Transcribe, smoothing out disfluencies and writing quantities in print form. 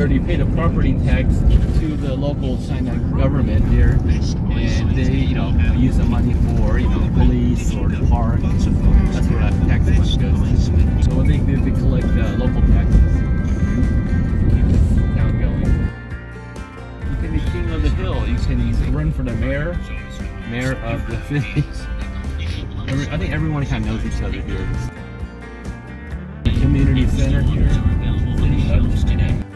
already paid a property tax to the local China government here, and they, use the money for, police or the park. That's where that tax money goes. So what they do, they collect local taxes. Keep this town going. You can be king of the hill. You can run for the mayor of the city. I think everyone kind of knows each other here. Community center here.